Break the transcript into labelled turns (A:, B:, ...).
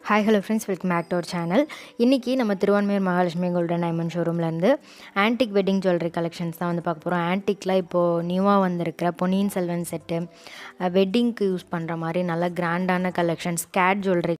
A: Hi hello friends, welcome back to our channel. இன்றைக்கி நம்ம Thiruvanmiyur Mahalakshmi golden diamond ஷோரூம்லேருந்து antique wedding jewellery collections தான் பார்க்க போகிறோம். ஆன்டிக்கில் இப்போது நியூவாக வந்திருக்கிற பொன்னியின் செல்வன் செட்டு, வெட்டிங்க்கு யூஸ் பண்ணுற மாதிரி நல்ல கிராண்டான கலெக்ஷன்ஸ், கேட் ஜுவல்லரி